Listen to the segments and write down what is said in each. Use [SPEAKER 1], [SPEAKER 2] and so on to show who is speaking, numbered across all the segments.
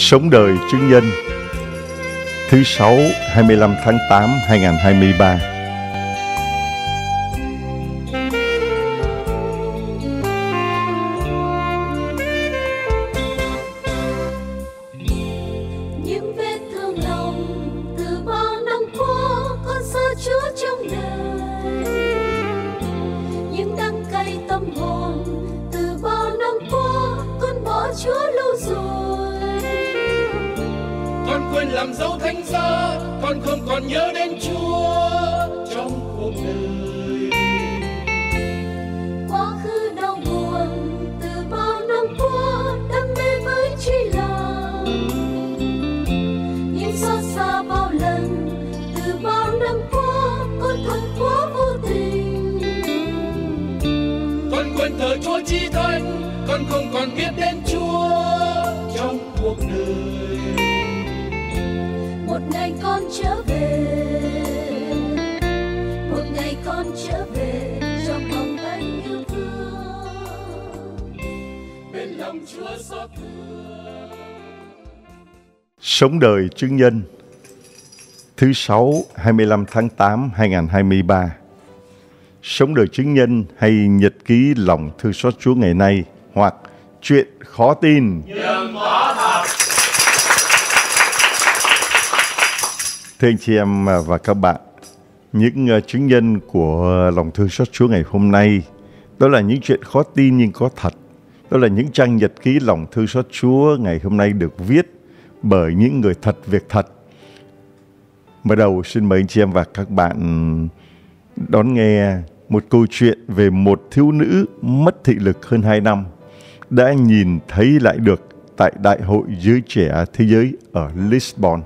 [SPEAKER 1] Sống đời chứng nhân. Thứ Sáu, 25 tháng 8, 2023.
[SPEAKER 2] Những vết thương lòng từ bao năm qua con sơ chứa trong đời, những đắng cay tâm hồn từ bao năm qua con bỏ Chúa lâu rồi.
[SPEAKER 3] Con quên làm dấu thánh giá, con không còn nhớ đến Chúa trong cuộc đời.
[SPEAKER 2] Quá khứ đau buồn từ bao năm qua đam mê với truy làm, những xót xa bao lần từ bao năm qua con thật quá vô tình.
[SPEAKER 3] Con quên thờ Chúa chí thánh, con không còn biết đến Chúa trong cuộc đời.
[SPEAKER 2] Một ngày con trở về, một ngày con trở về trong vòng tay yêu thương,
[SPEAKER 3] Bên lòng Chúa xót thương.
[SPEAKER 1] Sống đời chứng nhân. Thứ Sáu, 25 tháng 8, 2023. Sống đời chứng nhân hay nhật ký lòng thương xót Chúa ngày nay, hoặc chuyện khó tin. Thưa anh chị em và các bạn, những chứng nhân của lòng thương xót Chúa ngày hôm nay, đó là những chuyện khó tin nhưng có thật. Đó là những trang nhật ký lòng thương xót Chúa ngày hôm nay được viết bởi những người thật việc thật. Mở đầu xin mời anh chị em và các bạn đón nghe một câu chuyện về một thiếu nữ mất thị lực hơn 2 năm đã nhìn thấy lại được tại Đại hội Giới Trẻ Thế Giới ở Lisbon.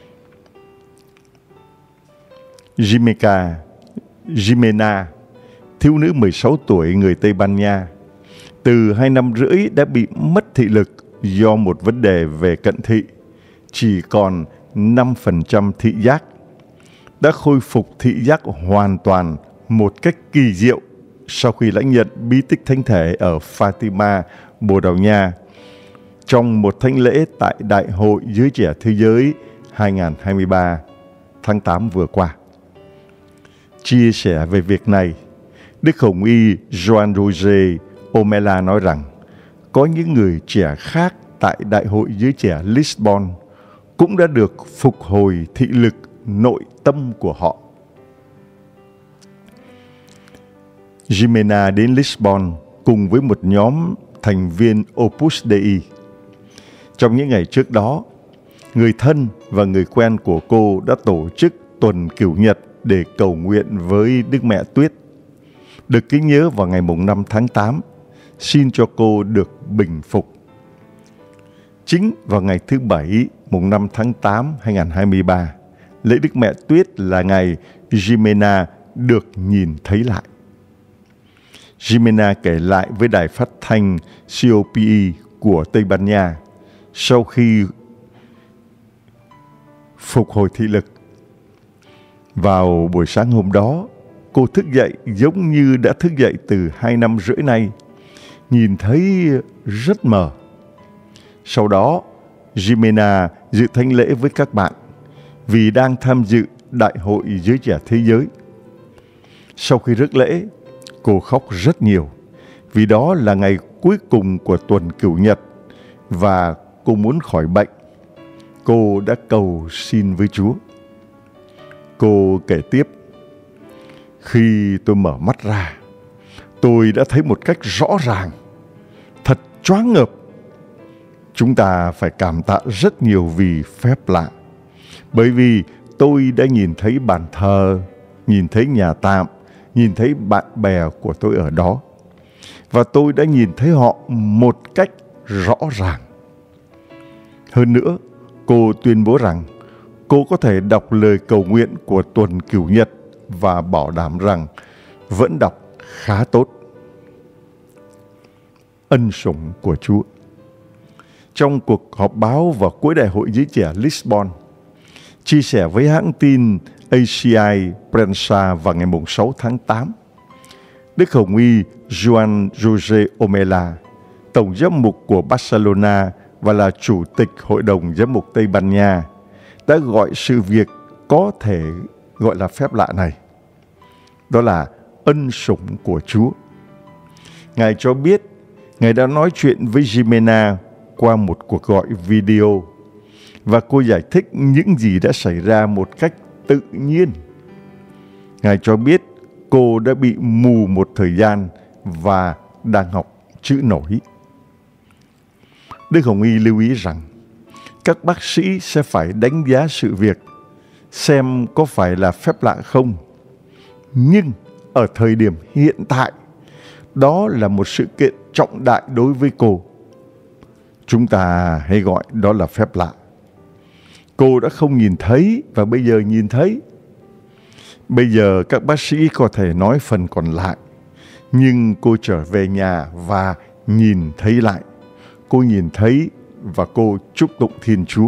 [SPEAKER 1] Jimena, thiếu nữ 16 tuổi người Tây Ban Nha, từ 2 năm rưỡi đã bị mất thị lực do một vấn đề về cận thị, chỉ còn 5% thị giác. Đã khôi phục thị giác hoàn toàn một cách kỳ diệu sau khi lãnh nhận bí tích thánh thể ở Fatima, Bồ Đào Nha trong một thánh lễ tại Đại hội Giới Trẻ Thế Giới 2023 tháng 8 vừa qua. Chia sẻ về việc này, Đức Hồng Y Joan Roger Omela nói rằng có những người trẻ khác tại Đại hội Giới Trẻ Lisbon cũng đã được phục hồi thị lực nội tâm của họ. Jimena đến Lisbon cùng với một nhóm thành viên Opus Dei. Trong những ngày trước đó, người thân và người quen của cô đã tổ chức tuần cửu nhật để cầu nguyện với Đức Mẹ Tuyết, được kính nhớ vào ngày 5 tháng 8, xin cho cô được bình phục. Chính vào ngày thứ Bảy, mùng 5 tháng 8, 2023, lễ Đức Mẹ Tuyết là ngày Jimena được nhìn thấy lại. Jimena kể lại với đài phát thanh COPE của Tây Ban Nha, sau khi phục hồi thị lực, vào buổi sáng hôm đó, cô thức dậy giống như đã thức dậy từ 2 năm rưỡi nay, nhìn thấy rất mờ. Sau đó, Jimena dự thánh lễ với các bạn vì đang tham dự Đại hội Giới Trẻ Thế Giới. Sau khi rước lễ, cô khóc rất nhiều vì đó là ngày cuối cùng của tuần cửu nhật và cô muốn khỏi bệnh. Cô đã cầu xin với Chúa. Cô kể tiếp, khi tôi mở mắt ra, tôi đã thấy một cách rõ ràng, thật choáng ngợp. Chúng ta phải cảm tạ rất nhiều vì phép lạ, bởi vì tôi đã nhìn thấy bàn thờ, nhìn thấy nhà tạm, nhìn thấy bạn bè của tôi ở đó. Và tôi đã nhìn thấy họ một cách rõ ràng. Hơn nữa, cô tuyên bố rằng cô có thể đọc lời cầu nguyện của tuần cửu nhật và bảo đảm rằng vẫn đọc khá tốt. Ân sủng của Chúa. Trong cuộc họp báo vào cuối Đại hội Giới Trẻ Lisbon, chia sẻ với hãng tin ACI Prensa vào ngày 6 tháng 8, Đức Hồng Y Joan Jose Omela, Tổng giám mục của Barcelona và là Chủ tịch Hội đồng Giám mục Tây Ban Nha, đã gọi sự việc có thể gọi là phép lạ này, đó là ân sủng của Chúa. Ngài cho biết Ngài đã nói chuyện với Jimena qua một cuộc gọi video, và cô giải thích những gì đã xảy ra một cách tự nhiên. Ngài cho biết cô đã bị mù một thời gian và đang học chữ nổi. Đức Hồng Y lưu ý rằng các bác sĩ sẽ phải đánh giá sự việc xem có phải là phép lạ không. Nhưng ở thời điểm hiện tại, đó là một sự kiện trọng đại đối với cô. Chúng ta hay gọi đó là phép lạ. Cô đã không nhìn thấy và bây giờ nhìn thấy. Bây giờ các bác sĩ có thể nói phần còn lại, nhưng cô trở về nhà và nhìn thấy lại. Cô nhìn thấy và cô chúc tụng Thiên Chúa.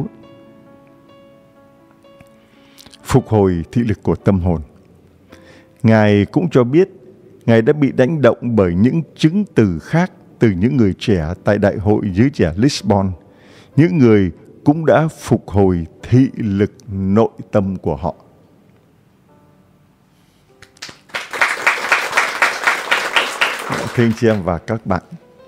[SPEAKER 1] Phục hồi thị lực của tâm hồn. Ngài cũng cho biết Ngài đã bị đánh động bởi những chứng từ khác từ những người trẻ tại Đại hội Giới Trẻ Lisbon. Những người cũng đã phục hồi thị lực nội tâm của họ. Thưa anh chị em và các bạn,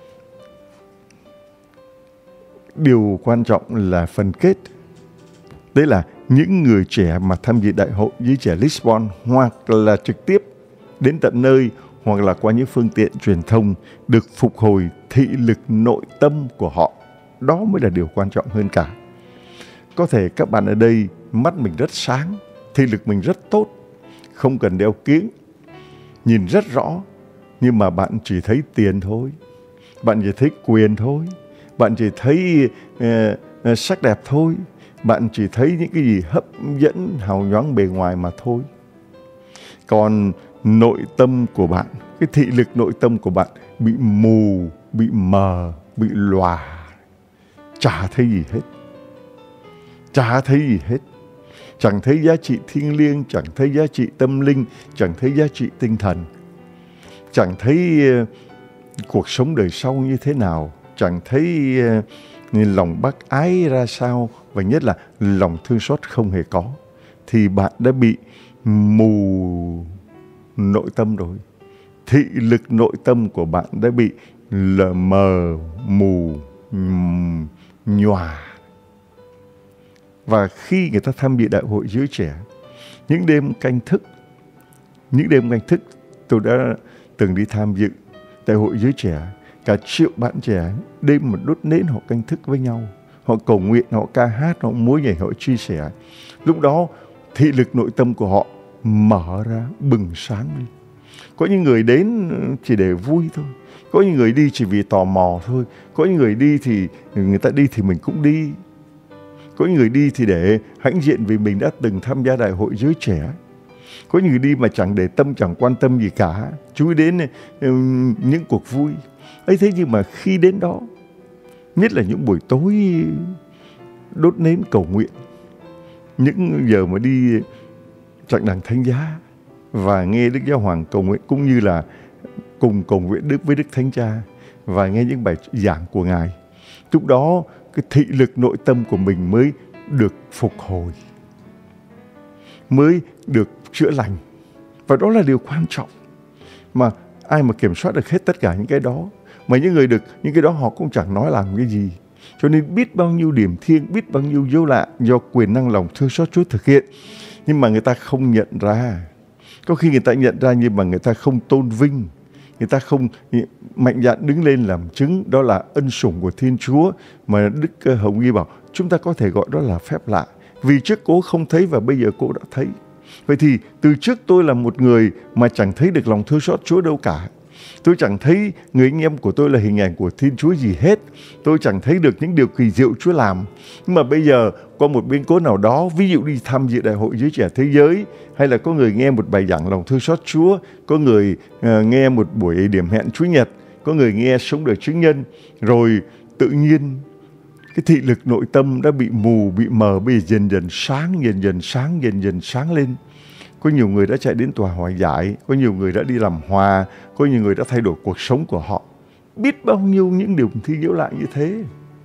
[SPEAKER 1] điều quan trọng là phần kết. Đấy là những người trẻ mà tham dự Đại hội Giới Trẻ Lisbon, hoặc là trực tiếp đến tận nơi, hoặc là qua những phương tiện truyền thông, được phục hồi thị lực nội tâm của họ. Đó mới là điều quan trọng hơn cả. Có thể các bạn ở đây mắt mình rất sáng, thị lực mình rất tốt, không cần đeo kiếng, nhìn rất rõ, nhưng mà bạn chỉ thấy tiền thôi, bạn chỉ thấy quyền thôi, bạn chỉ thấy sắc đẹp thôi, bạn chỉ thấy những cái gì hấp dẫn, hào nhoáng bề ngoài mà thôi. Còn nội tâm của bạn, cái thị lực nội tâm của bạn bị mù, bị mờ, bị lòa, chả thấy gì hết. Chả thấy gì hết. Chẳng thấy giá trị thiêng liêng, chẳng thấy giá trị tâm linh, chẳng thấy giá trị tinh thần. Chẳng thấy cuộc sống đời sau như thế nào, chẳng thấy lòng bác ái ra sao, và nhất là lòng thương xót không hề có. Thì bạn đã bị mù nội tâm rồi. Thị lực nội tâm của bạn đã bị lờ mờ, mù, nhòa. Và khi người ta tham dự Đại hội Giới Trẻ, những đêm canh thức, tôi đã từng đi tham dự Đại hội Giới Trẻ. Cả triệu bạn trẻ đêm một đốt nến họ canh thức với nhau. Họ cầu nguyện, họ ca hát, họ múa nhảy, họ chia sẻ. Lúc đó thị lực nội tâm của họ mở ra, bừng sáng lên. Có những người đến chỉ để vui thôi. Có những người đi chỉ vì tò mò thôi. Có những người đi thì người ta đi thì mình cũng đi. Có những người đi thì để hãnh diện vì mình đã từng tham gia Đại hội Giới Trẻ. Có những người đi mà chẳng để tâm, chẳng quan tâm gì cả, chú ý đến những cuộc vui ấy. Thế nhưng mà khi đến đó, nhất là những buổi tối đốt nến cầu nguyện, những giờ mà đi chặng đằng Thánh Giá và nghe Đức Giáo Hoàng cầu nguyện, cũng như là cùng cầu nguyện với Đức Thánh Cha và nghe những bài giảng của Ngài, lúc đó cái thị lực nội tâm của mình mới được phục hồi, mới được chữa lành. Và đó là điều quan trọng. Mà ai mà kiểm soát được hết tất cả những cái đó, mà những người được những cái đó họ cũng chẳng nói làm cái gì. Cho nên biết bao nhiêu điểm thiêng, biết bao nhiêu dấu lạ do quyền năng lòng thương xót Chúa thực hiện, nhưng mà người ta không nhận ra. Có khi người ta nhận ra nhưng mà người ta không tôn vinh, người ta không mạnh dạn đứng lên làm chứng. Đó là ân sủng của Thiên Chúa mà Đức Hồng Y bảo chúng ta có thể gọi đó là phép lạ. Vì trước cô không thấy và bây giờ cô đã thấy. Vậy thì từ trước tôi là một người mà chẳng thấy được lòng thương xót Chúa đâu cả. Tôi chẳng thấy người anh em của tôi là hình ảnh của Thiên Chúa gì hết. Tôi chẳng thấy được những điều kỳ diệu Chúa làm. Nhưng mà bây giờ có một biến cố nào đó, ví dụ đi tham dự Đại hội Giới Trẻ Thế Giới, hay là có người nghe một bài giảng lòng thương xót Chúa, có người nghe một buổi điểm hẹn Chúa Nhật, có người nghe sống đời chứng nhân, rồi tự nhiên cái thị lực nội tâm đã bị mù, bị mờ, bây giờ dần dần sáng lên. Có nhiều người đã chạy đến tòa hòa giải, có nhiều người đã đi làm hòa, có nhiều người đã thay đổi cuộc sống của họ. Biết bao nhiêu những điều thi diệu lạ như thế.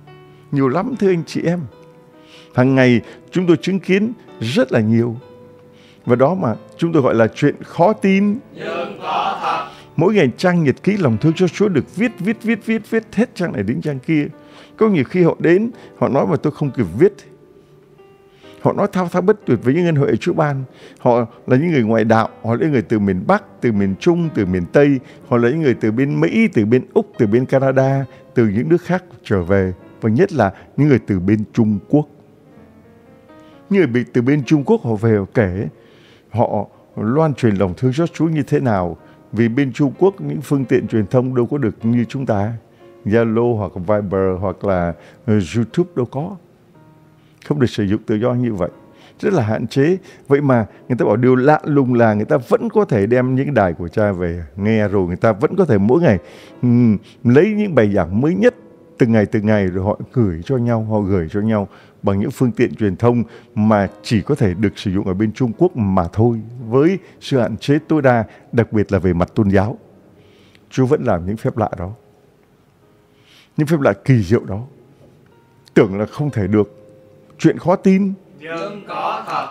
[SPEAKER 1] Nhiều lắm thưa anh chị em. Hàng ngày chúng tôi chứng kiến rất là nhiều. Và đó mà chúng tôi gọi là chuyện khó tin
[SPEAKER 3] nhưng có thật.
[SPEAKER 1] Mỗi ngày trang nhật ký lòng thương cho Chúa được viết hết trang này đến trang kia. Có nhiều khi họ đến, họ nói mà tôi không kịp viết. Họ nói thao thao bất tuyệt với những ân huệ Chúa ban. Họ là những người ngoại đạo, họ là những người từ miền Bắc, từ miền Trung, từ miền Tây. Họ là những người từ bên Mỹ, từ bên Úc, từ bên Canada, từ những nước khác trở về. Và nhất là những người từ bên Trung Quốc. Những người từ bên Trung Quốc họ về họ kể, họ loan truyền lòng thương xót Chúa như thế nào. Vì bên Trung Quốc những phương tiện truyền thông đâu có được như chúng ta. Zalo hoặc Viber hoặc là YouTube đâu có. Không được sử dụng tự do như vậy. Rất là hạn chế. Vậy mà người ta bảo điều lạ lùng là người ta vẫn có thể đem những đài của cha về nghe, rồi người ta vẫn có thể mỗi ngày lấy những bài giảng mới nhất từng ngày rồi họ gửi cho nhau bằng những phương tiện truyền thông mà chỉ có thể được sử dụng ở bên Trung Quốc mà thôi, với sự hạn chế tối đa, đặc biệt là về mặt tôn giáo. Chúa vẫn làm những phép lạ đó, những phép lạ kỳ diệu đó. Tưởng là không thể được, chuyện khó tin
[SPEAKER 3] Nhưng có thật.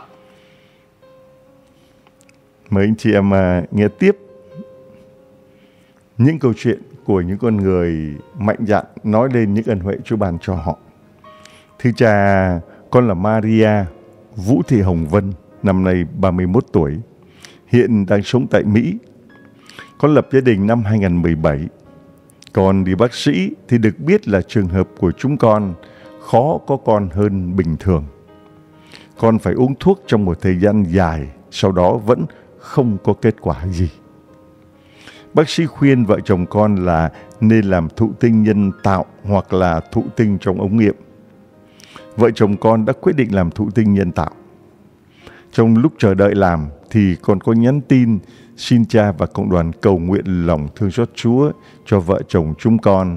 [SPEAKER 1] Mời anh chị em nghe tiếp những câu chuyện của những con người mạnh dạn nói lên những ân huệ Chúa ban cho họ. Thưa cha, con là Maria Vũ Thị Hồng Vân, năm nay 31 tuổi, hiện đang sống tại Mỹ. Con lập gia đình năm 2017. Con đi bác sĩ thì được biết là trường hợp của chúng con khó có con hơn bình thường. Con phải uống thuốc trong một thời gian dài, sau đó vẫn không có kết quả gì. Bác sĩ khuyên vợ chồng con là nên làm thụ tinh nhân tạo hoặc là thụ tinh trong ống nghiệm. Vợ chồng con đã quyết định làm thụ tinh nhân tạo. Trong lúc chờ đợi làm thì con có nhắn tin xin cha và cộng đoàn cầu nguyện lòng thương xót Chúa cho vợ chồng chúng con.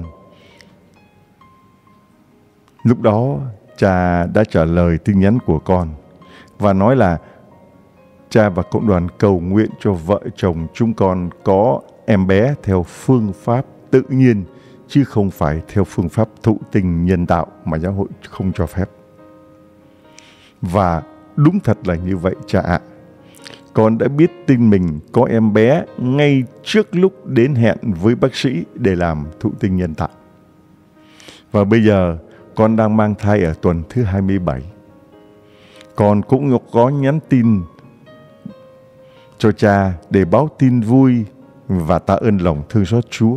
[SPEAKER 1] Lúc đó cha đã trả lời tin nhắn của con và nói là cha và cộng đoàn cầu nguyện cho vợ chồng chúng con có em bé theo phương pháp tự nhiên chứ không phải theo phương pháp thụ tinh nhân tạo mà giáo hội không cho phép. Và đúng thật là như vậy cha ạ. Con đã biết tin mình có em bé ngay trước lúc đến hẹn với bác sĩ để làm thụ tinh nhân tạo. Và bây giờ con đang mang thai ở tuần thứ 27. Con cũng có nhắn tin cho cha để báo tin vui và tạ ơn lòng thương xót Chúa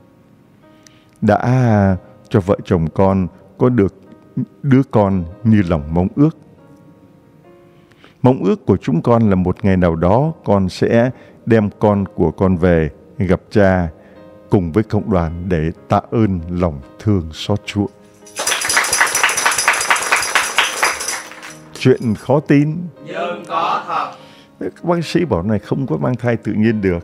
[SPEAKER 1] đã cho vợ chồng con có được đứa con như lòng mong ước. Mong ước của chúng con là một ngày nào đó con sẽ đem con của con về gặp cha cùng với cộng đoàn để tạ ơn lòng thương xót Chúa. Chuyện khó tin
[SPEAKER 3] Nhưng có thật.
[SPEAKER 1] Các bác sĩ bảo này không có mang thai tự nhiên được,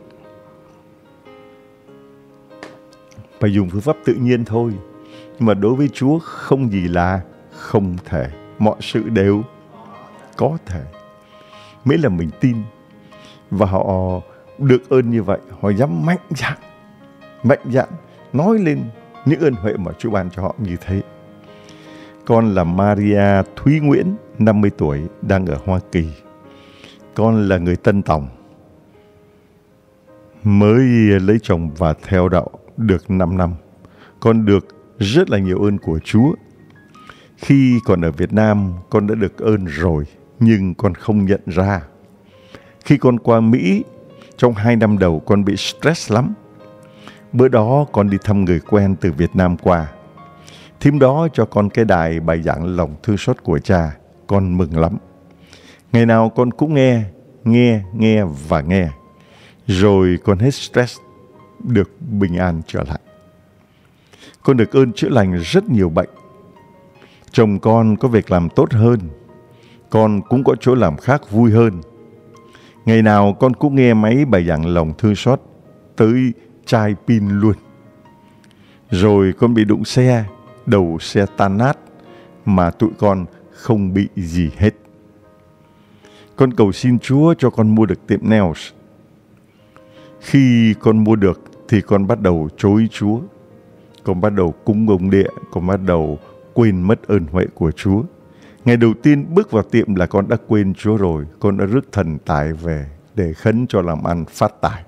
[SPEAKER 1] phải dùng phương pháp tự nhiên thôi. Nhưng mà đối với Chúa không gì là không thể, mọi sự đều có thể, miễn là mình tin. Và họ được ơn như vậy, họ dám mạnh dạn nói lên những ơn huệ mà Chúa ban cho họ như thế. Con là Maria Thúy Nguyễn, 50 tuổi, đang ở Hoa Kỳ. Con là người Tân Tòng, mới lấy chồng và theo đạo được 5 năm. Con được rất là nhiều ơn của Chúa. Khi còn ở Việt Nam, con đã được ơn rồi, nhưng con không nhận ra. Khi con qua Mỹ, trong 2 năm đầu con bị stress lắm. Bữa đó con đi thăm người quen từ Việt Nam qua. Thím đó cho con cái đài bài giảng lòng thương xót của cha. Con mừng lắm. Ngày nào con cũng nghe và nghe. Rồi con hết stress, được bình an trở lại. Con được ơn chữa lành rất nhiều bệnh. Chồng con có việc làm tốt hơn. Con cũng có chỗ làm khác vui hơn. Ngày nào con cũng nghe máy bài giảng lòng thương xót tới chai pin luôn. Rồi con bị đụng xe, đầu xe tan nát mà tụi con không bị gì hết. Con cầu xin Chúa cho con mua được tiệm nails. Khi con mua được thì con bắt đầu chối Chúa. Con bắt đầu cúng ông địa, con bắt đầu quên mất ơn huệ của Chúa. Ngày đầu tiên bước vào tiệm là con đã quên Chúa rồi. Con đã rước thần tài về để khấn cho làm ăn phát tài.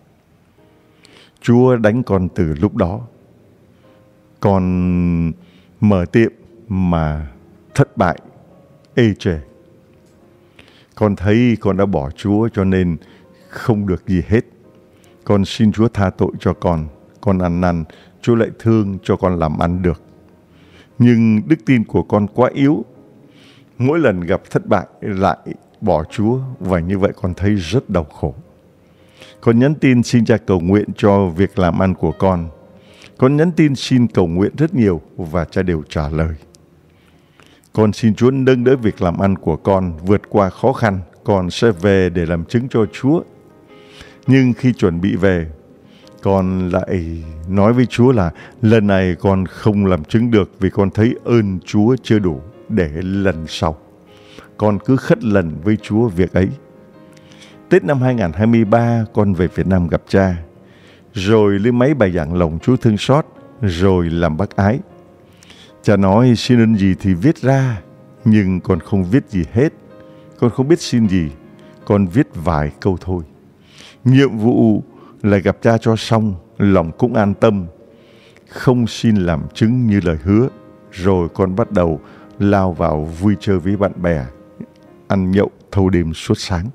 [SPEAKER 1] Chúa đánh con từ lúc đó. Con mở tiệm mà thất bại, ê chề. Con thấy con đã bỏ Chúa cho nên không được gì hết. Con xin Chúa tha tội cho con. Con ăn năn, Chúa lại thương cho con làm ăn được. Nhưng đức tin của con quá yếu. Mỗi lần gặp thất bại lại bỏ Chúa, và như vậy con thấy rất đau khổ. Con nhắn tin xin Cha cầu nguyện cho việc làm ăn của con. Con nhắn tin xin cầu nguyện rất nhiều và Cha đều trả lời. Con xin Chúa nâng đỡ việc làm ăn của con vượt qua khó khăn. Con sẽ về để làm chứng cho Chúa. Nhưng khi chuẩn bị về, con lại nói với Chúa là lần này con không làm chứng được vì con thấy ơn Chúa chưa đủ để lần sau. Con cứ khất lần với Chúa việc ấy. Tết năm 2023 con về Việt Nam gặp Cha, rồi lên máy bài giảng lòng Chúa thương xót, rồi làm bác ái. Cha nói xin ơn gì thì viết ra, nhưng con không viết gì hết. Con không biết xin gì, con viết vài câu thôi. Nhiệm vụ là gặp Cha cho xong, lòng cũng an tâm, không xin làm chứng như lời hứa. Rồi con bắt đầu lao vào vui chơi với bạn bè, ăn nhậu thâu đêm suốt sáng.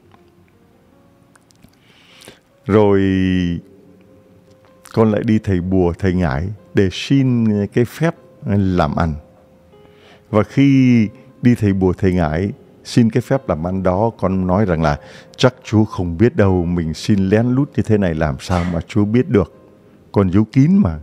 [SPEAKER 1] Rồi con lại đi thầy bùa, thầy ngải để xin cái phép làm ăn. Và khi đi thầy bùa, thầy ngải xin cái phép làm ăn đó, con nói rằng là chắc Chúa không biết đâu, mình xin lén lút như thế này làm sao mà Chúa biết được. Con giấu kín mà.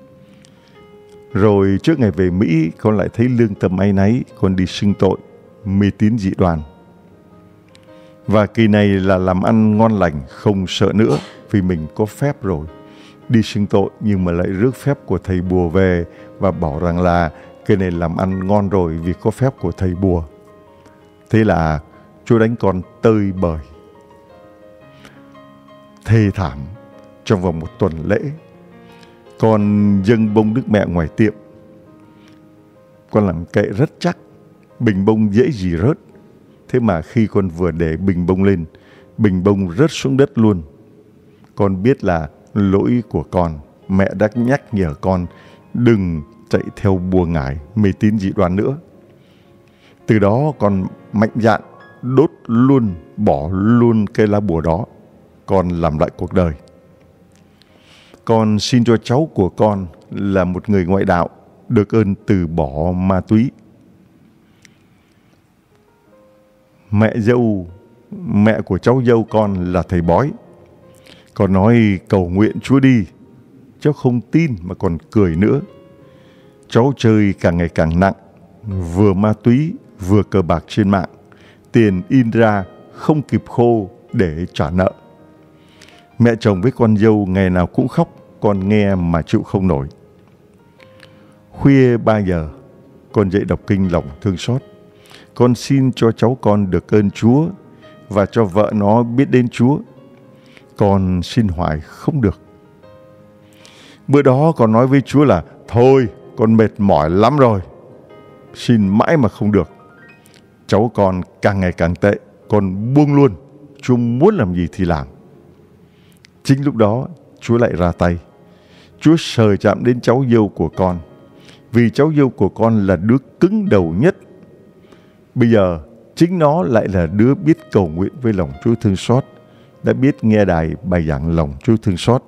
[SPEAKER 1] Rồi trước ngày về Mỹ, con lại thấy lương tâm áy náy, con đi xưng tội, mê tín dị đoan. Và kỳ này là làm ăn ngon lành, không sợ nữa vì mình có phép rồi. Đi xưng tội nhưng mà lại rước phép của thầy bùa về và bảo rằng là cái này làm ăn ngon rồi vì có phép của thầy bùa. Thế là Chúa đánh con tơi bời, thê thảm trong vòng một tuần lễ. Con dâng bông Đức Mẹ ngoài tiệm. Con làm kệ rất chắc, bình bông dễ gì rớt. Thế mà khi con vừa để bình bông lên, bình bông rớt xuống đất luôn. Con biết là lỗi của con. Mẹ đã nhắc nhở con đừng chạy theo bùa ngải, mê tín dị đoan nữa. Từ đó con mạnh dạn đốt luôn, bỏ luôn cái lá bùa đó. Con làm lại cuộc đời. Con xin cho cháu của con là một người ngoại đạo, được ơn từ bỏ ma túy. Mẹ của cháu dâu con là thầy bói. Con nói cầu nguyện Chúa đi. Cháu không tin mà còn cười nữa. Cháu chơi càng ngày càng nặng, vừa ma túy vừa cờ bạc trên mạng. Tiền in ra không kịp khô để trả nợ. Mẹ chồng với con dâu ngày nào cũng khóc, con nghe mà chịu không nổi. Khuya 3 giờ, con dậy đọc kinh lòng thương xót. Con xin cho cháu con được ơn Chúa và cho vợ nó biết đến Chúa. Con xin hoài không được. Bữa đó con nói với Chúa là thôi, con mệt mỏi lắm rồi. Xin mãi mà không được. Cháu con càng ngày càng tệ, con buông luôn. Chúa muốn làm gì thì làm. Chính lúc đó Chúa lại ra tay. Chúa sờ chạm đến cháu dâu của con. Vì cháu dâu của con là đứa cứng đầu nhất. Bây giờ chính nó lại là đứa biết cầu nguyện với lòng Chúa thương xót, đã biết nghe đài bài giảng lòng Chúa thương xót.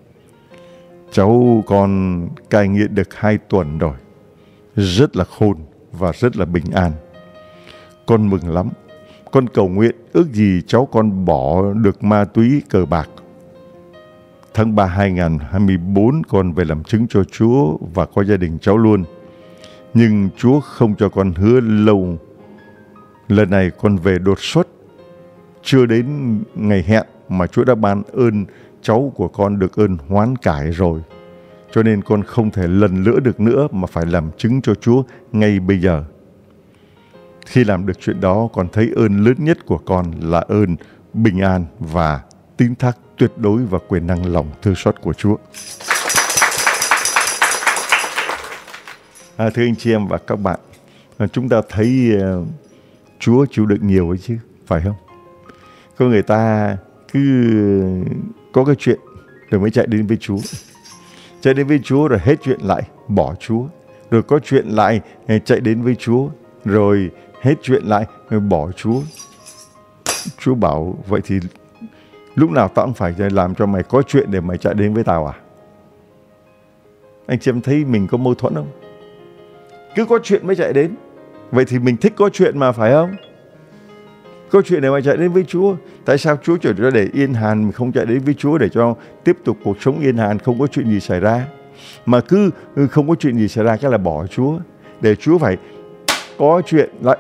[SPEAKER 1] Cháu con cai nghiện được 2 tuần rồi, rất là khôn và rất là bình an. Con mừng lắm. Con cầu nguyện ước gì cháu con bỏ được ma túy cờ bạc. Tháng 3 2024 con về làm chứng cho Chúa và có gia đình cháu luôn. Nhưng Chúa không cho con hứa lâu. Lần này con về đột xuất, chưa đến ngày hẹn mà Chúa đã ban ơn cháu của con được ơn hoán cải rồi. Cho nên con không thể lần nữa được nữa mà phải làm chứng cho Chúa ngay bây giờ. Khi làm được chuyện đó, con thấy ơn lớn nhất của con là ơn bình an và tín thác tuyệt đối vào quyền năng lòng thương xót của Chúa. Thưa anh chị em và các bạn, chúng ta thấy Chúa chịu đựng nhiều ấy chứ, phải không? Có người ta cứ có cái chuyện rồi mới chạy đến với Chúa. Chạy đến với Chúa rồi hết chuyện lại bỏ Chúa. Rồi có chuyện lại chạy đến với Chúa. Rồi hết chuyện lại rồi bỏ Chúa. Chúa bảo vậy thì lúc nào tao cũng phải làm cho mày có chuyện để mày chạy đến với tao à? Anh chị em thấy mình có mâu thuẫn không? Cứ có chuyện mới chạy đến. Vậy thì mình thích có chuyện mà, phải không? Có chuyện để mà chạy đến với Chúa. Tại sao Chúa chở cho để yên hàn, mình không chạy đến với Chúa để cho tiếp tục cuộc sống yên hàn, không có chuyện gì xảy ra? Mà cứ không có chuyện gì xảy ra cái là bỏ Chúa, để Chúa phải có chuyện lại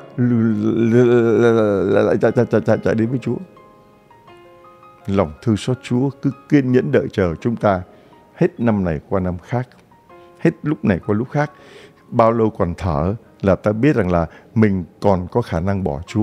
[SPEAKER 1] chạy đến với Chúa. Lòng thương xót Chúa cứ kiên nhẫn đợi chờ chúng ta hết năm này qua năm khác, hết lúc này qua lúc khác. Bao lâu còn thở là ta biết rằng là mình còn có khả năng bỏ Chúa.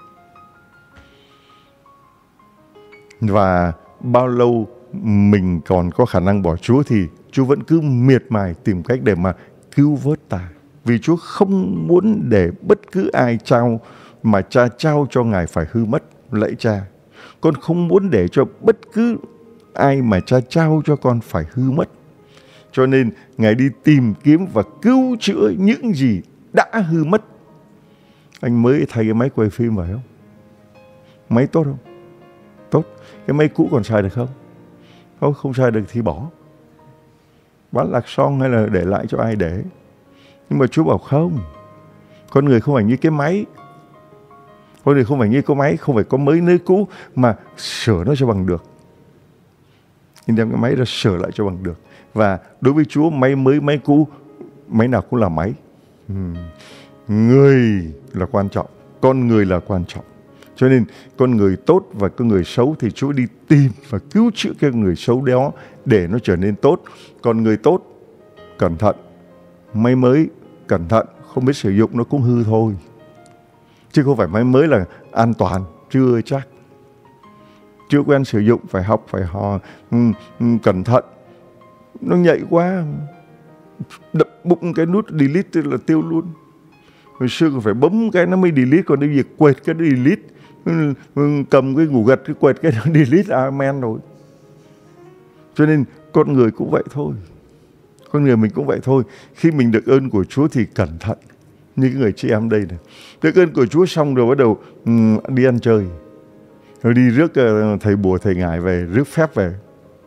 [SPEAKER 1] Và bao lâu mình còn có khả năng bỏ Chúa thì Chúa vẫn cứ miệt mài tìm cách để mà cứu vớt ta. Vì Chúa không muốn để bất cứ ai mà Cha trao cho Ngài phải hư mất. Lạy Cha, con không muốn để cho bất cứ ai mà Cha trao cho con phải hư mất. Cho nên Ngài đi tìm kiếm và cứu chữa những gì đã hư mất. Anh mới thay cái máy quay phim phải không? Máy tốt không? Tốt. Cái máy cũ còn xài được không? Không xài được thì bỏ. Bán lạc son hay là để lại cho ai để. Nhưng mà Chúa bảo không. Con người không phải như cái máy. Con người không phải như cái máy, không phải có mới nơi cũ mà sửa nó cho bằng được. Nhưng đem cái máy ra sửa lại cho bằng được. Và đối với Chúa, máy mới, máy cũ, máy nào cũng là máy. Người là quan trọng, con người là quan trọng. Cho nên con người tốt và con người xấu thì Chúa đi tìm và cứu chữa cái người xấu đó để nó trở nên tốt. Còn người tốt, cẩn thận, máy mới, cẩn thận, không biết sử dụng nó cũng hư thôi. Chứ không phải máy mới là an toàn, chưa chắc. Chưa quen sử dụng, phải học, phải cẩn thận. Nó nhạy quá, đập bụng cái nút delete là tiêu luôn. Hồi xưa còn phải bấm cái nó mới delete, còn bây giờ quẹt cái delete. Cầm cái ngủ gật, cái quẹt cái nó delete, amen rồi. Cho nên con người cũng vậy thôi. Con người mình cũng vậy thôi. Khi mình được ơn của Chúa thì cẩn thận. Như cái người chị em đây này. Được ơn của Chúa xong rồi bắt đầu đi ăn chơi. Rồi đi rước thầy bùa thầy ngải về, rước phép về.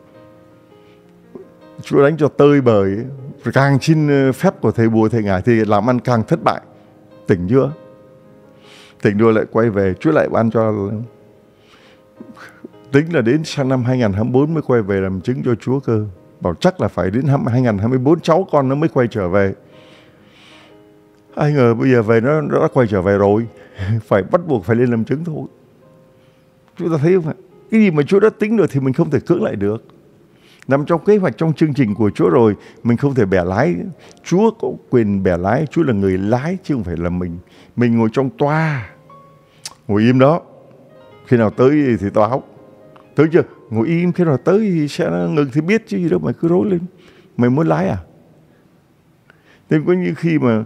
[SPEAKER 1] Chúa đánh cho tơi bời. Càng xin phép của thầy bùa thầy ngải thì làm ăn càng thất bại. Tỉnh chưa? Tỉnh rồi lại quay về, Chúa lại ban cho. Tính là đến sang năm 2024 mới quay về làm chứng cho Chúa cơ. Bảo chắc là phải đến 2024 cháu con nó mới quay trở về. Ai ngờ bây giờ về nó đã quay trở về rồi. Phải bắt buộc phải lên làm chứng thôi. Chúng ta thấy không ạ? Cái gì mà Chúa đã tính rồi thì mình không thể cưỡng lại được. Nằm trong kế hoạch, trong chương trình của Chúa rồi, mình không thể bẻ lái. Chúa có quyền bẻ lái, Chúa là người lái chứ không phải là mình. Mình ngồi trong toa, ngồi im đó. Khi nào tới thì báo. Tới chưa? Ngồi im, khi nào tới thì sẽ ngừng thì biết chứ gì đâu, mày cứ rối lên. Mày muốn lái à? Nên có những khi mà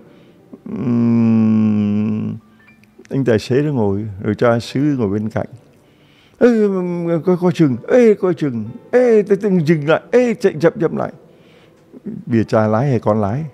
[SPEAKER 1] anh tài xế nó ngồi, rồi cha xứ ngồi bên cạnh. Coi chừng, dừng lại, chạy chậm lại. Bây giờ cha lái hay con lái?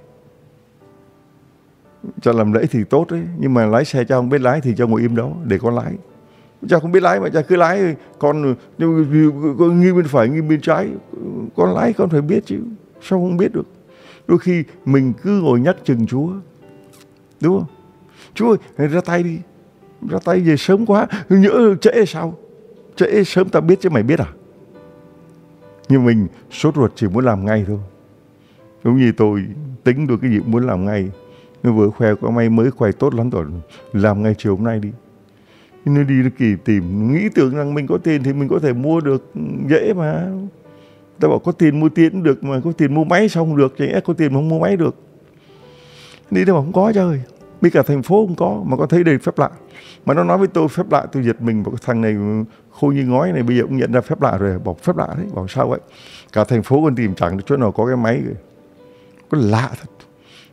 [SPEAKER 1] Cha làm lễ thì tốt đấy, nhưng mà lái xe cha không biết lái thì cha ngồi im đó để con lái. Cha không biết lái mà cha cứ lái, con nghiêng bên phải, nghiêng bên trái. Con lái con phải biết chứ, sao không biết được? Đôi khi mình cứ ngồi nhắc chừng Chúa, đúng không? Chúa ơi, ra tay đi, ra tay về sớm quá, nhỡ trễ sao? Trễ sớm ta biết chứ mày biết à? Nhưng mình sốt ruột chỉ muốn làm ngay thôi. Giống như tôi tính được cái gì muốn làm ngay. Nó vừa khoe có may mới quay tốt lắm rồi, làm ngay chiều hôm nay đi. Nó đi nó kỳ tìm, nghĩ tưởng rằng mình có tiền thì mình có thể mua được dễ mà. Ta bảo có tiền mua tiền cũng được, mà có tiền mua máy sao không được, chẳng lẽ có tiền mà không mua máy được. Đi đâu mà không có chơi. Bây cả thành phố không có, mà có thấy đầy phép lạ. Mà nó nói với tôi phép lạ, tôi giật mình, bảo cái thằng này khôi như ngói này bây giờ cũng nhận ra phép lạ rồi. Bảo phép lạ đấy, bảo sao vậy? Cả thành phố còn tìm chẳng được chỗ nào có cái máy rồi. Có lạ thật.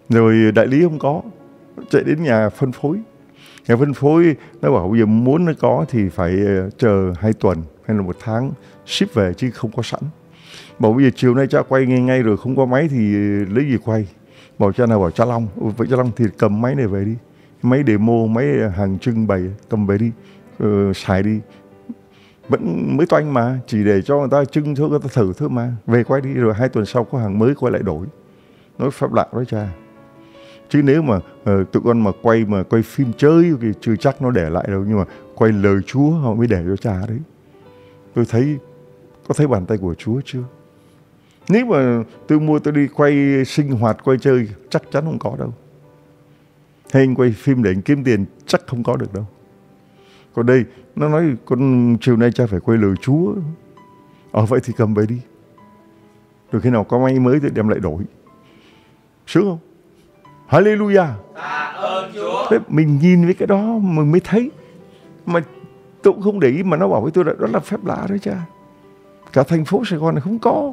[SPEAKER 1] Rồi đại lý không có, chạy đến nhà phân phối. Nhà phân phối nó bảo bây giờ muốn nó có thì phải chờ 2 tuần hay là 1 tháng ship về chứ không có sẵn. Bảo bây giờ chiều nay cha quay ngay rồi, không có máy thì lấy gì quay. Bảo cha nào bảo cha Long, vậy cha Long thì cầm máy này về đi, máy demo, máy hàng trưng bày cầm về đi, xài đi, vẫn mới toanh mà, chỉ để cho người ta trưng thôi, người ta thử thôi mà, về quay đi rồi 2 tuần sau có hàng mới quay lại đổi. Nói phép lạ đó cha. Chứ nếu mà tụi con mà quay phim chơi thì chưa chắc nó để lại đâu, nhưng mà quay lời Chúa họ mới để cho cha đấy. Tôi có thấy bàn tay của Chúa chưa? Nếu mà tôi đi quay sinh hoạt, quay chơi chắc chắn không có đâu. Hay anh quay phim để anh kiếm tiền chắc không có được đâu. Còn đây nó nói con chiều nay cha phải quay lời Chúa. Vậy thì cầm về đi, rồi khi nào có máy mới thì đem lại đổi. Sướng không? Hallelujah.
[SPEAKER 3] Tạ ơn Chúa.
[SPEAKER 1] Thế mình nhìn với cái đó mình mới thấy. Mà tôi cũng không để ý mà nó bảo với tôi là đó là phép lạ đó cha. Cả thành phố Sài Gòn này không có.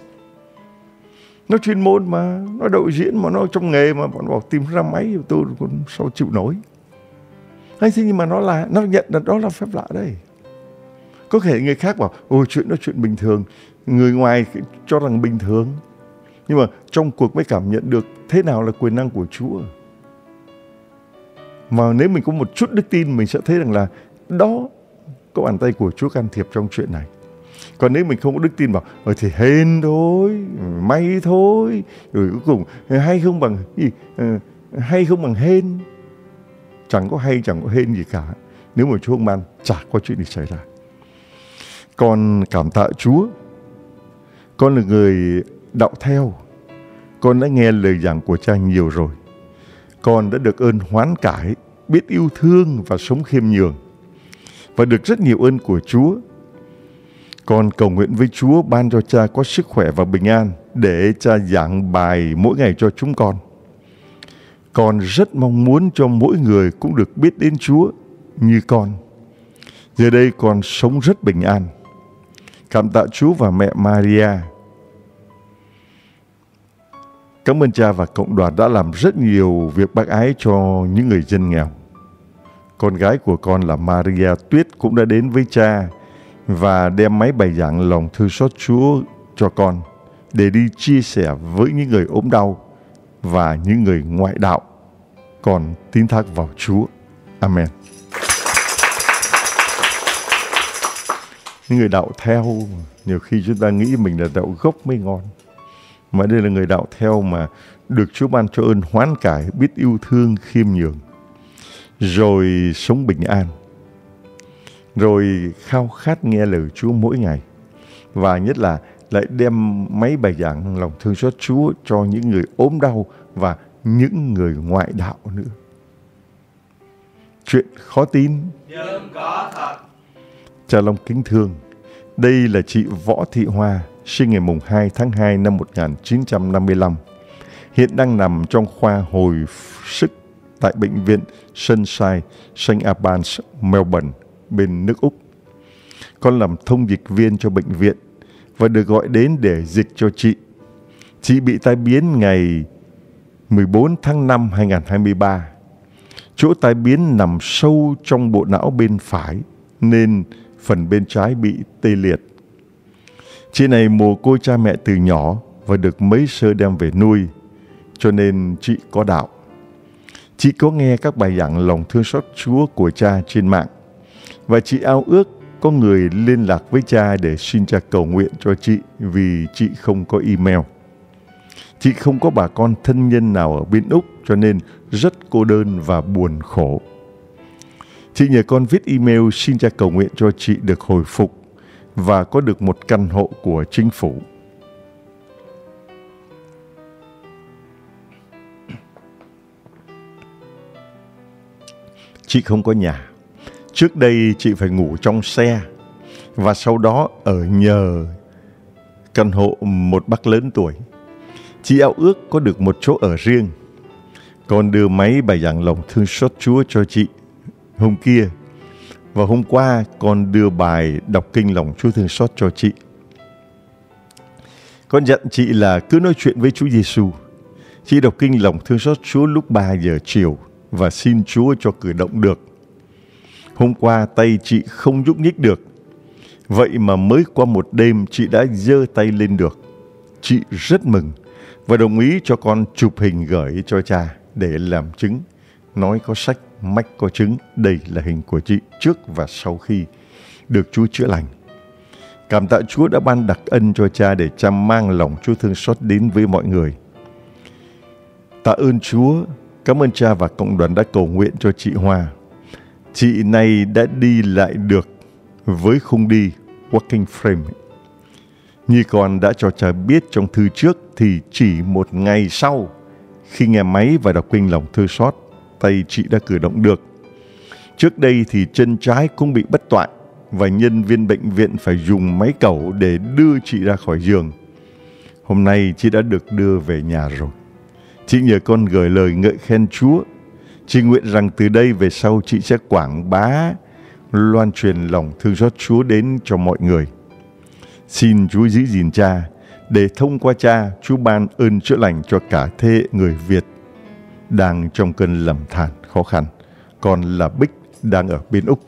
[SPEAKER 1] Nó chuyên môn mà, nó đạo diễn mà, nó trong nghề mà, bọn bảo tìm ra máy tôi còn sao chịu nổi. Thế nhưng mà nó nhận là đó là phép lạ đây. Có thể người khác bảo chuyện đó chuyện bình thường, người ngoài cho rằng bình thường, nhưng mà trong cuộc mới cảm nhận được thế nào là quyền năng của Chúa. Mà nếu mình có một chút đức tin, mình sẽ thấy rằng là đó có bàn tay của Chúa can thiệp trong chuyện này. Còn nếu mình không có đức tin bảo thì hên thôi, may thôi, rồi cuối cùng hay không bằng hên. Chẳng có hay, chẳng có hên gì cả. Nếu mà Chúa không ban, chả có chuyện gì xảy ra. Con cảm tạ Chúa. Con là người đạo theo. Con đã nghe lời giảng của cha nhiều rồi. Con đã được ơn hoán cải, biết yêu thương và sống khiêm nhường, và được rất nhiều ơn của Chúa. Con cầu nguyện với Chúa ban cho cha có sức khỏe và bình an để cha giảng bài mỗi ngày cho chúng con. Con rất mong muốn cho mỗi người cũng được biết đến Chúa như con. Giờ đây con sống rất bình an. Cảm tạ Chúa và mẹ Maria. Cảm ơn cha và cộng đoàn đã làm rất nhiều việc bác ái cho những người dân nghèo. Con gái của con là Maria Tuyết cũng đã đến với cha và đem máy bài giảng lòng thương xót Chúa cho con để đi chia sẻ với những người ốm đau và những người ngoại đạo. Con tín thác vào Chúa. Amen. Những người đạo theo, nhiều khi chúng ta nghĩ mình là đạo gốc mới ngon. Mà đây là người đạo theo mà được Chúa ban cho ơn hoán cải, biết yêu thương, khiêm nhường, rồi sống bình an, rồi khao khát nghe lời Chúa mỗi ngày, và nhất là lại đem máy bài giảng lòng thương xót Chúa cho những người ốm đau và những người ngoại đạo nữa. Chuyện khó tin
[SPEAKER 3] Nhưng có thật.
[SPEAKER 1] Cha Long kính thương, đây là chị Võ Thị Hoa, sinh ngày 2 tháng 2 năm 1955. Hiện đang nằm trong khoa hồi sức tại bệnh viện Sunshine, St. Albans, Melbourne, bên nước Úc. Con làm thông dịch viên cho bệnh viện và được gọi đến để dịch cho chị. Chị bị tai biến ngày 14 tháng 5 2023. Chỗ tai biến nằm sâu trong bộ não bên phải nên phần bên trái bị tê liệt. Chị này mồ côi cha mẹ từ nhỏ và được mấy sơ đem về nuôi, cho nên chị có đạo. Chị có nghe các bài giảng lòng thương xót Chúa của cha trên mạng, và chị ao ước có người liên lạc với cha để xin cha cầu nguyện cho chị vì chị không có email. Chị không có bà con thân nhân nào ở bên Úc, cho nên rất cô đơn và buồn khổ. Chị nhờ con viết email xin cha cầu nguyện cho chị được hồi phục và có được một căn hộ của chính phủ. Chị không có nhà. Trước đây chị phải ngủ trong xe và sau đó ở nhờ căn hộ một bác lớn tuổi. Chị ao ước có được một chỗ ở riêng. Con đưa máy bài giảng lòng thương xót Chúa cho chị hôm kia, và hôm qua con đưa bài đọc kinh lòng Chúa thương xót cho chị. Con dặn chị là cứ nói chuyện với Chúa Giêsu. Chị đọc kinh lòng thương xót Chúa lúc 3 giờ chiều và xin Chúa cho cử động được. Hôm qua tay chị không nhúc nhích được. Vậy mà mới qua một đêm chị đã giơ tay lên được. Chị rất mừng và đồng ý cho con chụp hình gửi cho cha để làm chứng. Nói có sách, mách có chứng. Đây là hình của chị trước và sau khi được Chúa chữa lành. Cảm tạ Chúa đã ban đặc ân cho cha để cha mang lòng Chúa thương xót đến với mọi người. Tạ ơn Chúa, cảm ơn cha và cộng đoàn đã cầu nguyện cho chị Hoa. Chị này đã đi lại được với khung đi walking frame. Như con đã cho cha biết trong thư trước thì chỉ một ngày sau khi nghe máy và đọc kinh lòng thương xót, tay chị đã cử động được. Trước đây thì chân trái cũng bị bất toại và nhân viên bệnh viện phải dùng máy cẩu để đưa chị ra khỏi giường. Hôm nay chị đã được đưa về nhà rồi. Chị nhờ con gửi lời ngợi khen Chúa. Chị nguyện rằng từ đây về sau chị sẽ quảng bá, loan truyền lòng thương xót Chúa đến cho mọi người. Xin Chúa giữ gìn cha, để thông qua cha, Chúa ban ơn chữa lành cho cả thế hệ người Việt đang trong cơn lầm than khó khăn. Còn là Bích đang ở bên Úc.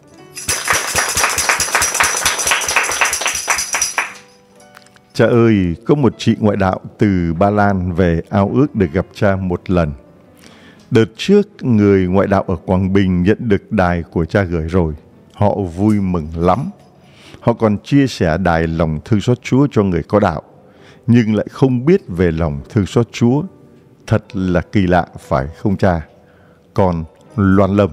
[SPEAKER 1] Cha ơi, có một chị ngoại đạo từ Ba Lan về ao ước được gặp cha một lần. Đợt trước, người ngoại đạo ở Quảng Bình nhận được đài của cha gửi rồi. Họ vui mừng lắm. Họ còn chia sẻ đài lòng thương xót Chúa cho người có đạo, nhưng lại không biết về lòng thương xót Chúa. Thật là kỳ lạ phải không cha? Còn Loan Lâm.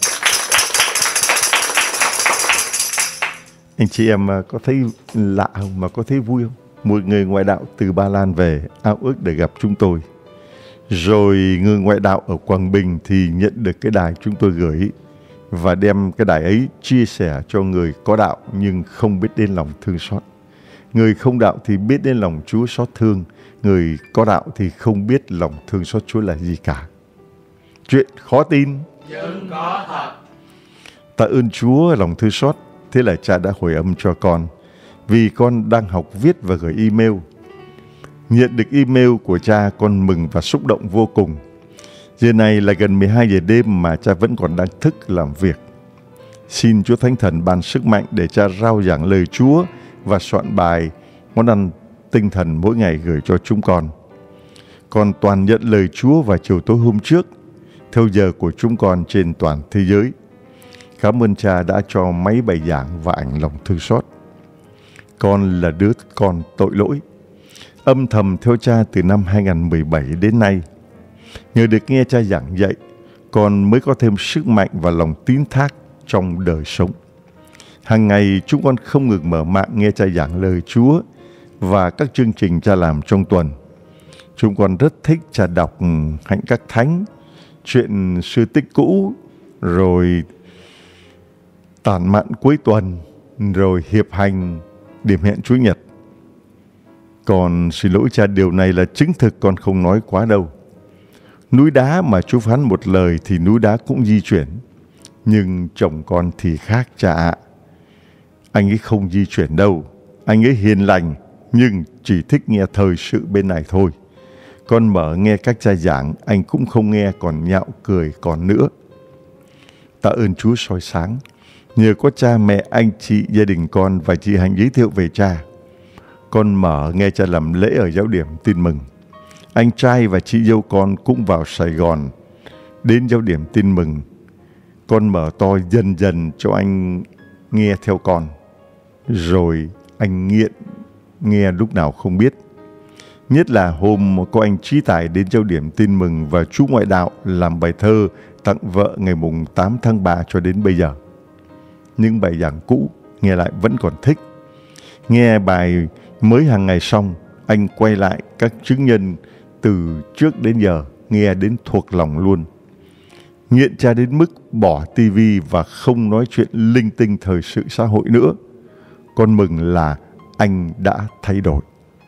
[SPEAKER 1] Anh chị em có thấy lạ không, mà có thấy vui không? Một người ngoại đạo từ Ba Lan về ao ước để gặp chúng tôi. Rồi người ngoại đạo ở Quảng Bình thì nhận được cái đài chúng tôi gửi và đem cái đài ấy chia sẻ cho người có đạo nhưng không biết đến lòng thương xót. Người không đạo thì biết đến lòng Chúa xót thương, người có đạo thì không biết lòng thương xót Chúa là gì cả. Chuyện khó tin
[SPEAKER 3] Nhưng có thật.
[SPEAKER 1] Tạ ơn Chúa lòng thương xót. Thế là cha đã hồi âm cho con, vì con đang học viết và gửi email. Nhận được email của cha, con mừng và xúc động vô cùng. Giờ này là gần 12 giờ đêm mà cha vẫn còn đang thức làm việc. Xin Chúa Thánh Thần ban sức mạnh để cha rao giảng lời Chúa và soạn bài món ăn tinh thần mỗi ngày gửi cho chúng con. Con toàn nhận lời Chúa vào chiều tối hôm trước, theo giờ của chúng con trên toàn thế giới. Cảm ơn cha đã cho máy bài giảng và ảnh lòng thương xót. Con là đứa con tội lỗi, âm thầm theo cha từ năm 2017 đến nay. Nhờ được nghe cha giảng dạy, con mới có thêm sức mạnh và lòng tín thác trong đời sống. Hàng ngày chúng con không ngừng mở mạng nghe cha giảng lời Chúa và các chương trình cha làm trong tuần. Chúng con rất thích cha đọc Hạnh Các Thánh, chuyện sư tích cũ, rồi tản mạn cuối tuần, rồi hiệp hành điểm hẹn Chúa Nhật. Còn xin lỗi cha, điều này là chứng thực, con không nói quá đâu. Núi đá mà Chúa phán một lời thì núi đá cũng di chuyển. Nhưng chồng con thì khác cha ạ. Anh ấy không di chuyển đâu. Anh ấy hiền lành nhưng chỉ thích nghe thời sự bên này thôi. Con mở nghe các cha giảng, anh cũng không nghe, còn nhạo cười còn nữa. Tạ ơn Chúa soi sáng. Nhờ có cha mẹ, anh chị, gia đình con và chị Hạnh giới thiệu về cha, con mở nghe cha làm lễ ở giáo điểm Tin Mừng. Anh trai và chị dâu con cũng vào Sài Gòn đến giáo điểm Tin Mừng. Con mở to dần dần cho anh nghe theo con. Rồi anh nghiện nghe lúc nào không biết. Nhất là hôm có anh Trí Tài đến giáo điểm Tin Mừng và chú ngoại đạo làm bài thơ tặng vợ ngày mùng 8 tháng 3 cho đến bây giờ. Những bài giảng cũ nghe lại vẫn còn thích. Nghe bài mới hàng ngày xong, anh quay lại các chứng nhân từ trước đến giờ, nghe đến thuộc lòng luôn. Nghiện cha đến mức bỏ tivi và không nói chuyện linh tinh thời sự xã hội nữa. Con mừng là anh đã thay đổi.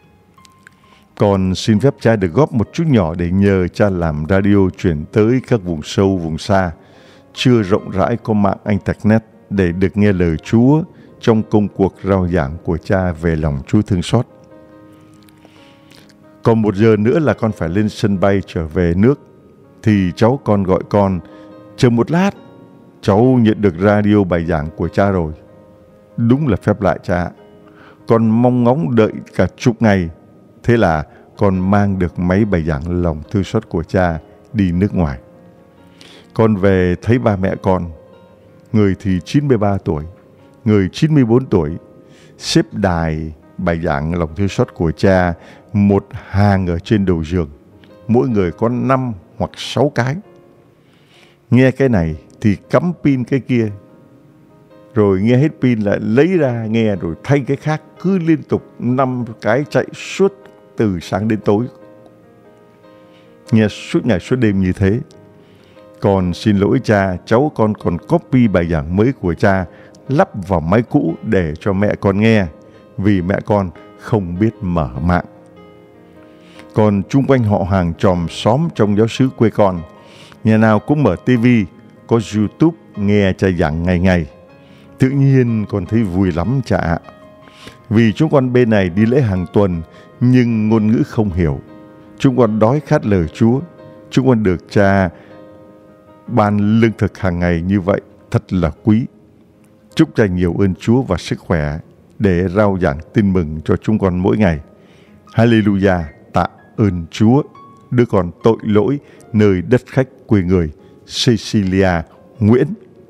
[SPEAKER 1] Con xin phép cha được góp một chút nhỏ để nhờ cha làm radio chuyển tới các vùng sâu, vùng xa, chưa rộng rãi có mạng internet để được nghe lời Chúa trong công cuộc rao giảng của cha về lòng Chúa thương xót. Còn 1 giờ nữa là con phải lên sân bay trở về nước. Thì cháu con gọi con, chờ một lát, cháu nhận được radio bài giảng của cha rồi. Đúng là phép lạ cha ạ. Con mong ngóng đợi cả chục ngày. Thế là con mang được máy bài giảng lòng thương xót của cha đi nước ngoài. Con về thấy ba mẹ con, người thì 93 tuổi, người 94 tuổi, xếp đài bài giảng lòng thương xót của cha một hàng ở trên đầu giường. Mỗi người có 5 hoặc 6 cái. Nghe cái này thì cắm pin cái kia, rồi nghe hết pin lại lấy ra nghe, rồi thay cái khác, cứ liên tục 5 cái chạy suốt từ sáng đến tối, nghe suốt ngày suốt đêm như thế. Còn xin lỗi cha, cháu con còn copy bài giảng mới của cha lắp vào máy cũ để cho mẹ con nghe, vì mẹ con không biết mở mạng. Còn chung quanh họ hàng chòm xóm trong giáo xứ quê con, nhà nào cũng mở tivi, có YouTube nghe cha giảng ngày ngày. Tự nhiên con thấy vui lắm cha ạ. Vì chúng con bên này đi lễ hàng tuần nhưng ngôn ngữ không hiểu. Chúng con đói khát lời Chúa. Chúng con được cha ban lương thực hàng ngày như vậy thật là quý. Chúc cha nhiều ơn Chúa và sức khỏe để rao giảng tin mừng cho chúng con mỗi ngày. Hallelujah, tạ ơn Chúa. Đứa con tội lỗi nơi đất khách quê người, Cecilia Nguyễn.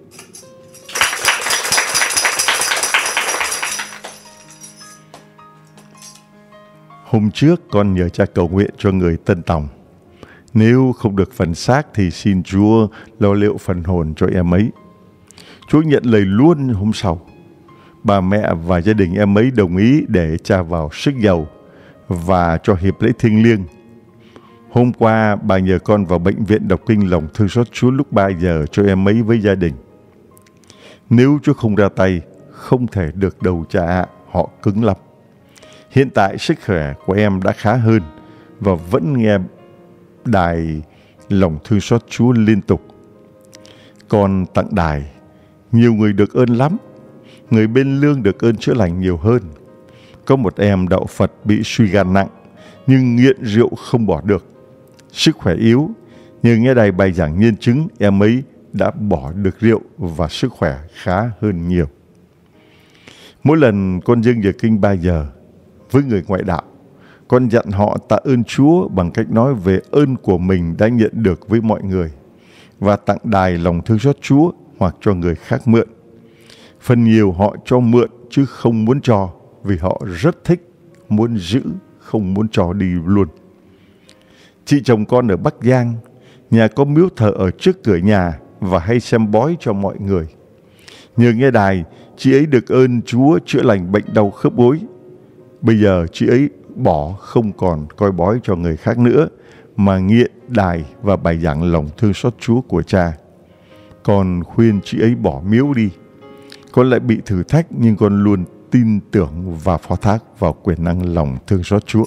[SPEAKER 1] Hôm trước con nhờ cha cầu nguyện cho người Tân Tòng. Nếu không được phần xác thì xin Chúa lo liệu phần hồn cho em ấy. Chúa nhận lời luôn hôm sau. Bà mẹ và gia đình em ấy đồng ý để cha vào sức dầu và cho hiệp lễ thiêng liêng. Hôm qua bà nhờ con vào bệnh viện đọc kinh lòng thương xót Chúa lúc 3 giờ cho em ấy với gia đình. Nếu Chúa không ra tay, không thể được đâu cha ạ, họ cứng lắm. Hiện tại sức khỏe của em đã khá hơn và vẫn nghe đài lòng thương xót Chúa liên tục. Con tặng đài, nhiều người được ơn lắm. Người bên lương được ơn chữa lành nhiều hơn. Có một em đạo Phật bị suy gan nặng, nhưng nghiện rượu không bỏ được. Sức khỏe yếu, nhờ nghe đài bài giảng nhân chứng, em ấy đã bỏ được rượu và sức khỏe khá hơn nhiều. Mỗi lần con dâng giờ kinh 3 giờ với người ngoại đạo, con dặn họ tạ ơn Chúa bằng cách nói về ơn của mình đã nhận được với mọi người và tặng đài lòng thương xót Chúa hoặc cho người khác mượn. Phần nhiều họ cho mượn chứ không muốn cho, vì họ rất thích, muốn giữ, không muốn cho đi luôn. Chị chồng con ở Bắc Giang, nhà có miếu thờ ở trước cửa nhà và hay xem bói cho mọi người. Nhờ nghe đài, chị ấy được ơn Chúa chữa lành bệnh đau khớp gối. Bây giờ chị ấy bỏ không còn coi bói cho người khác nữa, mà nghiện đài và bài giảng lòng thương xót Chúa của cha. Con khuyên chị ấy bỏ miếu đi. Con lại bị thử thách nhưng con luôn tin tưởng và phó thác vào quyền năng lòng thương xót Chúa.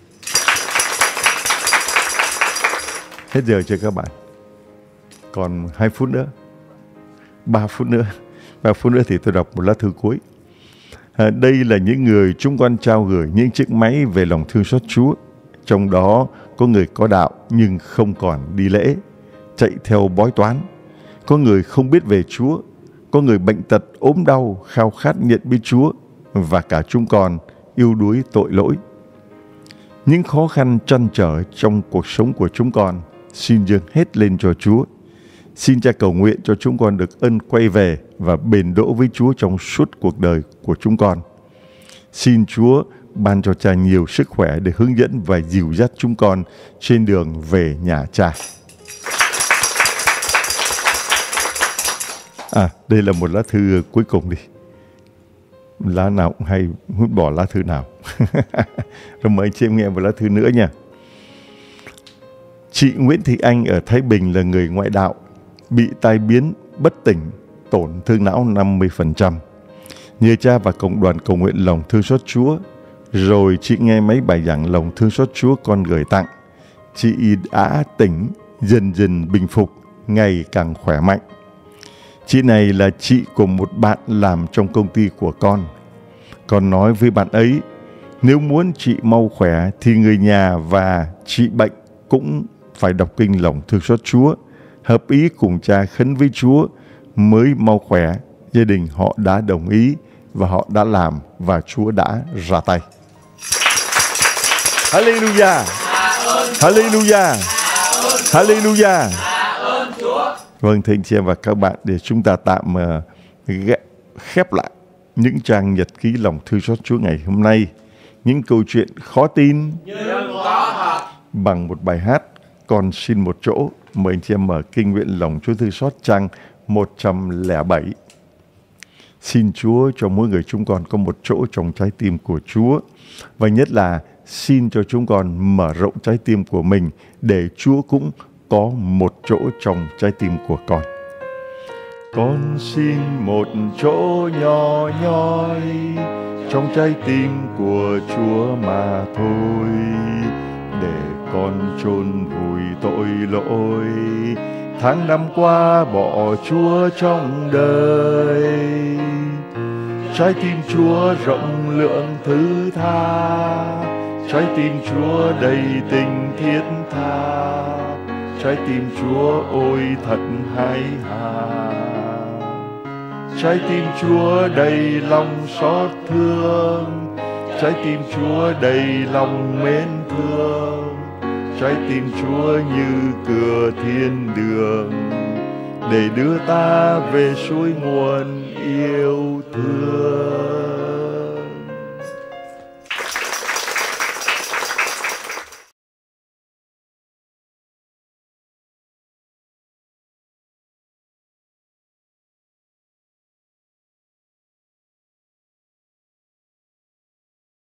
[SPEAKER 1] Hết giờ chưa các bạn? Còn 2 phút nữa, 3 phút nữa. 3 phút nữa thì tôi đọc một lá thư cuối. Đây là những người chúng con trao gửi những chiếc máy về lòng thương xót Chúa. Trong đó có người có đạo nhưng không còn đi lễ, chạy theo bói toán. Có người không biết về Chúa. Có người bệnh tật, ốm đau, khao khát nhận biết Chúa. Và cả chúng con yêu đuối tội lỗi. Những khó khăn trăn trở trong cuộc sống của chúng con xin dâng hết lên cho Chúa. Xin cha cầu nguyện cho chúng con được ân quay về và bền đỗ với Chúa trong suốt cuộc đời của chúng con. Xin Chúa ban cho cha nhiều sức khỏe để hướng dẫn và dìu dắt chúng con trên đường về nhà cha. Đây là một lá thư cuối cùng đi. Lá nào cũng hay, hút bỏ lá thư nào. Rồi mời anh chị em nghe một lá thư nữa nha. Chị Nguyễn Thị Anh ở Thái Bình là người ngoại đạo, bị tai biến, bất tỉnh, tổn thương não 50%. Nhờ cha và cộng đoàn cầu nguyện lòng thương xót Chúa, rồi chị nghe mấy bài giảng lòng thương xót Chúa con gửi tặng. Chị đã tỉnh, dần dần bình phục, ngày càng khỏe mạnh. Chị này là chị của một bạn làm trong công ty của con. Con nói với bạn ấy, Nếu muốn chị mau khỏe thì người nhà và chị bệnh cũng phải đọc kinh lòng thương xót Chúa, hợp ý cùng cha khấn với Chúa mới mau khỏe. Gia đình họ đã đồng ý và họ đã làm và Chúa đã ra tay. Hallelujah! Hallelujah! Hallelujah! Vâng, thưa anh chị em và các bạn, để chúng ta tạm khép lại những trang nhật ký lòng thương xót Chúa ngày hôm nay, những câu chuyện khó tin bằng một bài hát Con xin một chỗ. Mời anh chị em mở kinh nguyện lòng Chúa thương xót trang 107. Xin Chúa cho mỗi người chúng con có một chỗ trong trái tim của Chúa, và nhất là xin cho chúng con mở rộng trái tim của mình để Chúa cũng có một chỗ trong trái tim của con. Con xin một chỗ nhỏ nhoi trong trái tim của Chúa mà thôi, để con chôn vùi tội lỗi tháng năm qua bỏ Chúa trong đời. Trái tim Chúa rộng lượng thứ tha, trái tim Chúa đầy tình thiết tha, trái tim Chúa ôi thật hay hà. Trái tim Chúa đầy lòng xót thương, trái tim Chúa đầy lòng mến thương, trái tim Chúa như cửa thiên đường để đưa ta về suối nguồn yêu